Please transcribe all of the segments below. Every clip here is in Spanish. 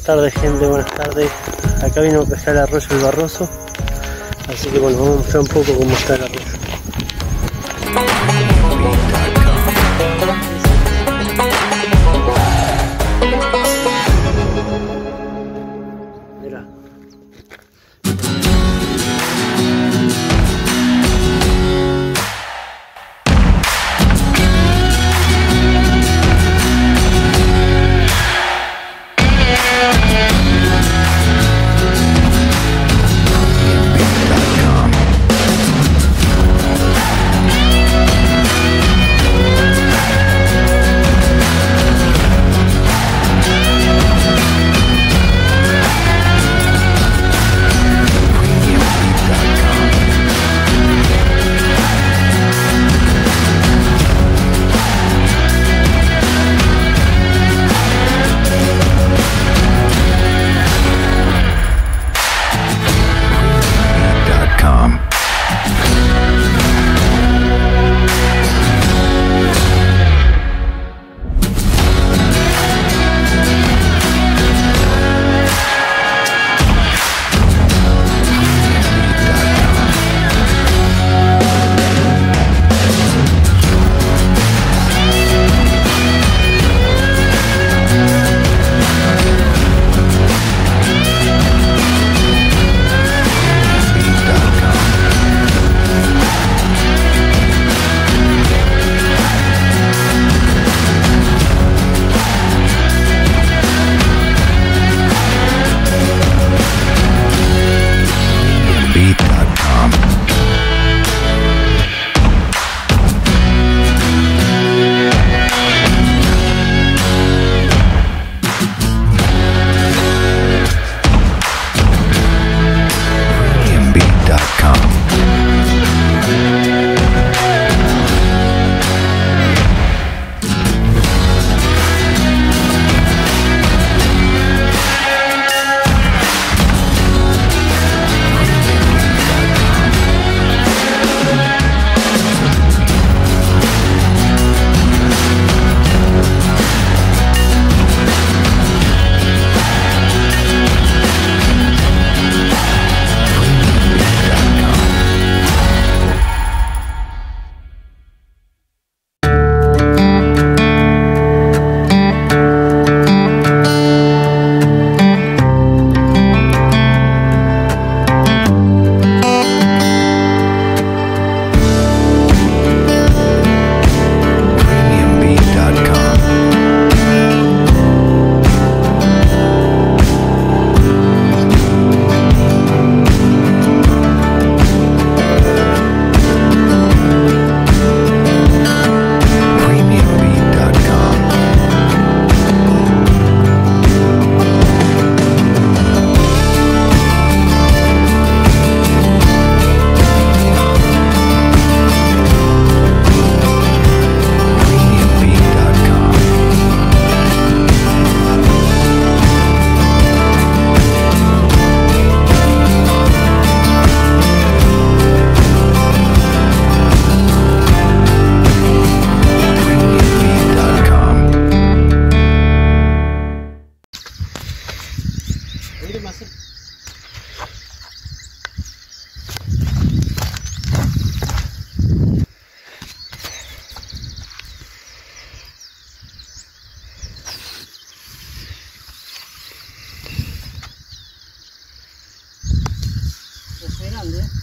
tardes, gente, buenas tardes. Acá vino a pescar el arroyo El Barroso, así que bueno, vamos a mostrar un poco cómo está el arroyo. Mirá. Grande, ¿eh?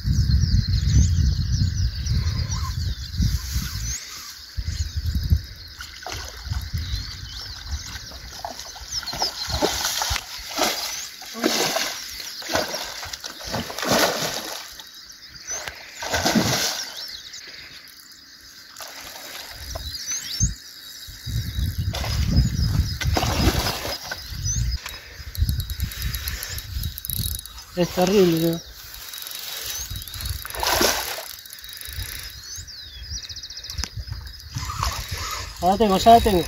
Es terrible, ¿no? Ya la tengo, ya la tengo.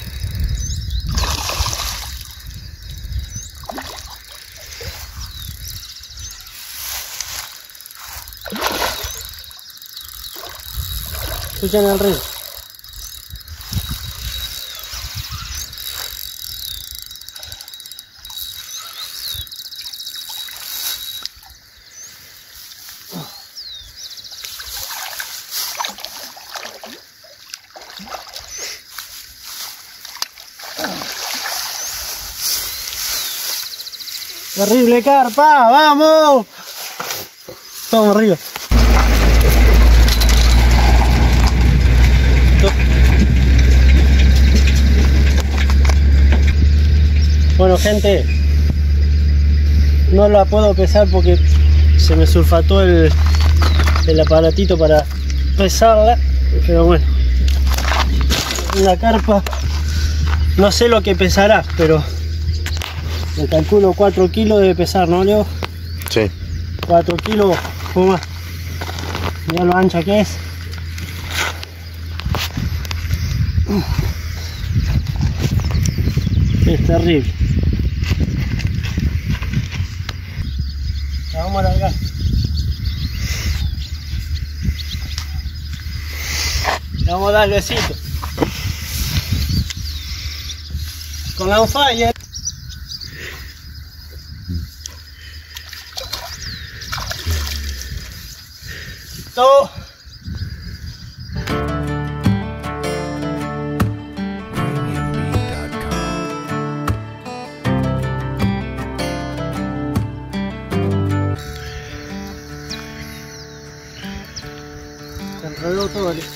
Escuchan el río. Terrible carpa, vamos. Vamos arriba. Bueno gente, no la puedo pesar porque se me sulfató el aparatito para pesarla, pero bueno, una carpa, no sé lo que pesará, pero me calculo 4 kilos debe pesar, ¿no, Leo? Sí. 4 kilos o más. Mirá lo ancha que es. Es terrible. La vamos a largar. Le vamos a dar el besito. Con la on fire. Listo. Se enredó todo el...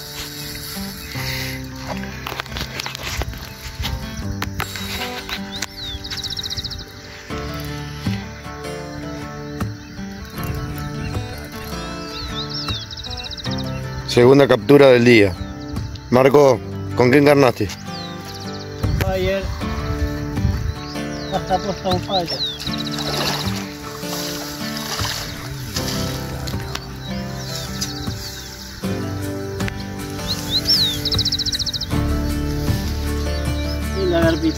Segunda captura del día. Marco, ¿con qué encarnaste? Fire. Hasta puesta un fire. Y la garbita.